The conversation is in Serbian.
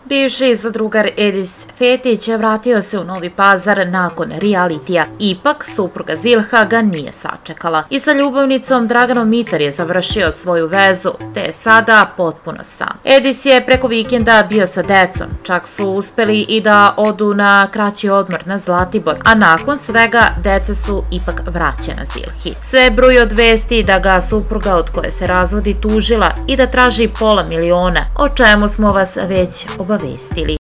Bivši zadrugar Edis Fetić vratio se u Novi Pazar nakon realitija. Ipak, supruga Zilha ga nije sačekala. I sa ljubavnicom Draganom Mitar je završio svoju vezu, te je sada potpuno sam. Edis je preko vikenda bio sa decom, čak su uspeli i da odu na kraći odmor na Zlatibor, a nakon svega deca su ipak vraćena Zilhi. Sve bruji od vesti da ga supruga od koje se razvodi tužila i da traži $500.000, o čemu smo vas već obavestili.